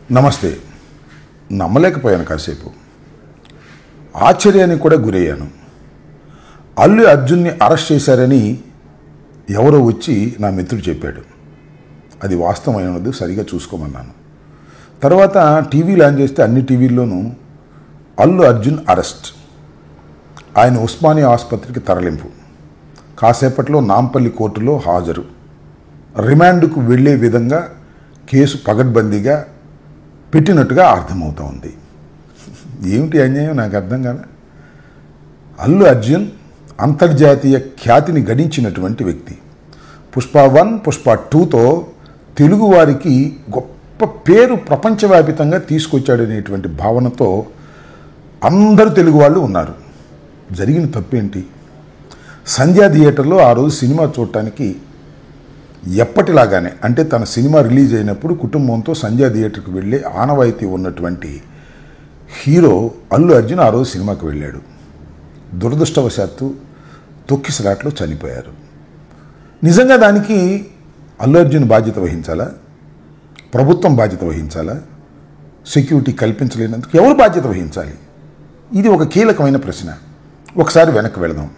నమస్తే. నమ్మలేకపోయాను. కాసేపు ఆశ్చర్యానికి కూడా గురయ్యాను. అల్లు అర్జున్ని అరెస్ట్ చేశారని ఎవరో వచ్చి నా మిత్రుడు చెప్పాడు. అది వాస్తవమైనది, సరిగా చూసుకోమన్నాను. తర్వాత టీవీలు ఆన్ చేస్తే అన్ని టీవీల్లోనూ అల్లు అర్జున్ అరెస్ట్, ఆయన ఉస్మానియా ఆసుపత్రికి తరలింపు, కాసేపట్లో నాంపల్లి కోర్టులో హాజరు, రిమాండ్కు వెళ్లే విధంగా కేసు పగడ్బందీగా పెట్టినట్టుగా అర్థమవుతూ ఉంది. ఏమిటి అన్యాయం నాకు అర్థం కాదు. అల్లు అర్జున్ అంతర్జాతీయ ఖ్యాతిని గడించినటువంటి వ్యక్తి. పుష్ప 1, పుష్ప 2తో తెలుగువారికి గొప్ప పేరు ప్రపంచవ్యాపితంగా తీసుకొచ్చాడనేటువంటి భావనతో అందరూ తెలుగు వాళ్ళు ఉన్నారు. జరిగిన తప్పేంటి? సంధ్యా థియేటర్లో ఆ రోజు సినిమా చూడటానికి ఎప్పటిలాగానే, అంటే తన సినిమా రిలీజ్ అయినప్పుడు కుటుంబంతో సంధ్యా థియేటర్కి వెళ్ళే ఆనవాయితీ ఉన్నటువంటి హీరో అల్లు అర్జున్ ఆ రోజు సినిమాకి వెళ్ళాడు. దురదృష్టవశాత్తు తొక్కిసలాట్లో చనిపోయారు. నిజంగా దానికి అల్లు అర్జున్ బాధ్యత వహించాలా? ప్రభుత్వం బాధ్యత వహించాలా? సెక్యూరిటీ కల్పించలేనందుకు ఎవరు బాధ్యత వహించాలి? ఇది ఒక కీలకమైన ప్రశ్న. ఒకసారి వెనక్కి వెళదాం.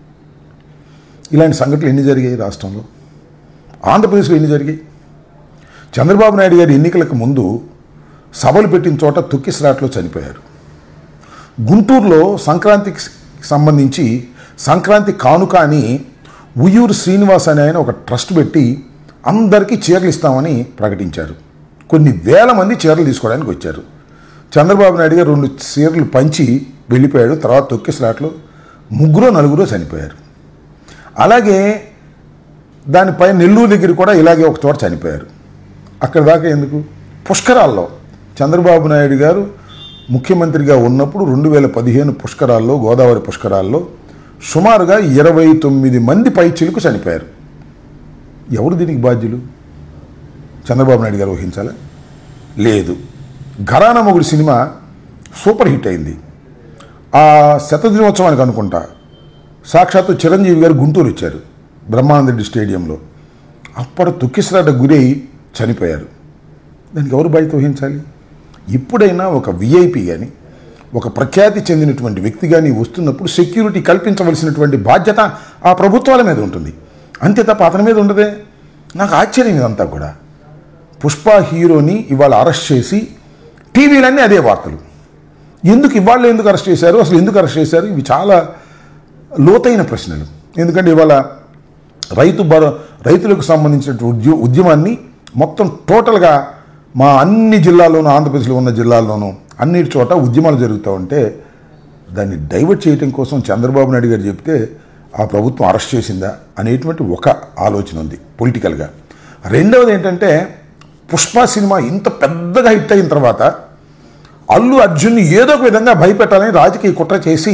ఇలాంటి సంఘటనలు ఎన్ని జరిగాయి రాష్ట్రంలో? ఆంధ్రప్రదేశ్లో ఎన్ని జరిగాయి? చంద్రబాబు నాయుడు గారు ఎన్నికలకు ముందు సభలు పెట్టిన చోట తొక్కిసలాట్లో చనిపోయారు. గుంటూరులో సంక్రాంతికి సంబంధించి సంక్రాంతి కానుక అని ఉయ్యూరు శ్రీనివాస్ అనే ఆయన ఒక ట్రస్ట్ పెట్టి అందరికీ చీరలు ఇస్తామని ప్రకటించారు. కొన్ని వేల మంది చీరలు తీసుకోవడానికి వచ్చారు. చంద్రబాబు నాయుడు గారు 2 చీరలు పంచి వెళ్ళిపోయాడు. తర్వాత తొక్కిసలాట్లో 3-4 చనిపోయారు. అలాగే దానిపై నెల్లూరు దగ్గర కూడా ఇలాగే ఒక చోట చనిపోయారు. అక్కడ దాకా ఎందుకు? పుష్కరాల్లో చంద్రబాబు నాయుడు గారు ముఖ్యమంత్రిగా ఉన్నప్పుడు 2015 పుష్కరాల్లో, గోదావరి పుష్కరాల్లో సుమారుగా 29 మంది పైచిలకు చనిపోయారు. ఎవరు దీనికి బాధ్యులు? చంద్రబాబు నాయుడు గారు వహించాలా? లేదు. ఘరానా మొగుడు సినిమా సూపర్ హిట్ అయింది. ఆ శతదినోత్సవానికి అనుకుంటా సాక్షాత్తు చిరంజీవి గారు గుంటూరు ఇచ్చారు, బ్రహ్మానందరెడ్డి స్టేడియంలో. అప్పుడు తొక్కిసలాట గురై చనిపోయారు. దానికి ఎవరు బాధ్యత వహించాలి? ఇప్పుడైనా ఒక విఐపి కానీ, ఒక ప్రఖ్యాతి చెందినటువంటి వ్యక్తి కానీ వస్తున్నప్పుడు సెక్యూరిటీ కల్పించవలసినటువంటి బాధ్యత ఆ ప్రభుత్వాల మీద ఉంటుంది. అంతే తప్ప అతని మీద ఉండదే. నాకు ఆశ్చర్యం ఇదంతా కూడా. పుష్ప హీరోని ఇవాళ అరెస్ట్ చేసి టీవీలన్నీ అదే వార్తలు. ఇవాళ ఎందుకు అరెస్ట్ చేశారు? అసలు ఎందుకు అరెస్ట్ చేశారు? ఇవి చాలా లోతైన ప్రశ్నలు. ఎందుకంటే ఇవాళ రైతులకు సంబంధించినటువంటి ఉద్యమాన్ని మొత్తం టోటల్గా మా అన్ని జిల్లాల్లోనూ, ఆంధ్రప్రదేశ్లో ఉన్న జిల్లాల్లోనూ అన్నిటి చోట ఉద్యమాలు జరుగుతూ ఉంటే దాన్ని డైవర్ట్ చేయడం కోసం చంద్రబాబు నాయుడు గారు చెప్తే ఆ ప్రభుత్వం అరెస్ట్ చేసిందా అనేటువంటి ఒక ఆలోచన ఉంది పొలిటికల్గా. రెండవది ఏంటంటే, పుష్ప సినిమా ఇంత పెద్దగా హిట్ అయిన తర్వాత అల్లు అర్జున్ని ఏదో ఒక విధంగా భయపెట్టాలని రాజకీయ కుట్ర చేసి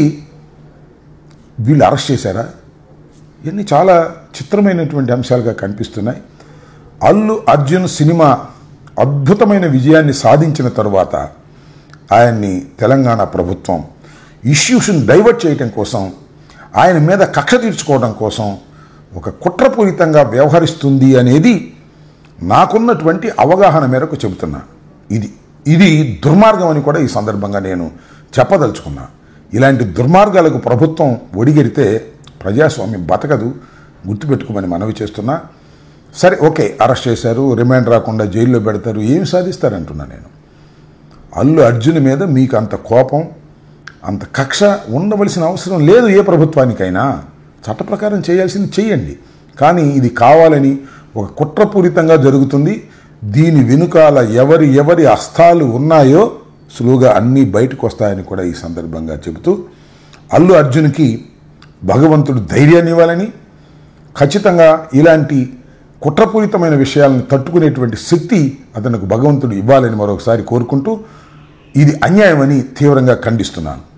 వీళ్ళు అరెస్ట్ చేశారా? ఇవన్నీ చాలా చిత్రమైనటువంటి అంశాలుగా కనిపిస్తున్నాయి. అల్లు అర్జున్ సినిమా అద్భుతమైన విజయాన్ని సాధించిన తరువాత ఆయన్ని తెలంగాణ ప్రభుత్వం ఇష్యూస్ని డైవర్ట్ చేయడం కోసం, ఆయన మీద కక్ష తీర్చుకోవడం కోసం ఒక కుట్రపూరితంగా వ్యవహరిస్తుంది అనేది నాకున్నటువంటి అవగాహన మేరకు చెబుతున్నా. ఇది దుర్మార్గం అని కూడా ఈ సందర్భంగా నేను చెప్పదలుచుకున్నా. ఇలాంటి దుర్మార్గాలకు ప్రభుత్వం ఒడిగెడితే ప్రజాస్వామ్యం బతకదు, గుర్తుపెట్టుకోమని మనవి చేస్తున్నా. సరే, ఓకే, అరెస్ట్ చేశారు, రిమాండ్ రాకుండా జైల్లో పెడతారు, ఏమి సాధిస్తారంటున్నా నేను. అల్లు అర్జున్ మీద మీకు అంత కోపం, అంత కక్ష ఉండవలసిన అవసరం లేదు. ఏ ప్రభుత్వానికైనా చట్ట ప్రకారం చేయాల్సింది చేయండి. కానీ ఇది కావాలని ఒక కుట్రపూరితంగా జరుగుతుంది. దీని వెనుకాల ఎవరి హస్తాలు ఉన్నాయో సులువుగా అన్నీ బయటకు వస్తాయని కూడా ఈ సందర్భంగా చెబుతూ, అల్లు అర్జున్కి భగవంతుడు ధైర్యాన్ని ఇవ్వాలని, ఖచ్చితంగా ఇలాంటి కుట్రపూరితమైన విషయాలను తట్టుకునేటువంటి శక్తి అతనికి భగవంతుడు ఇవ్వాలని మరొకసారి కోరుకుంటూ, ఇది అన్యాయమని తీవ్రంగా ఖండిస్తున్నాను.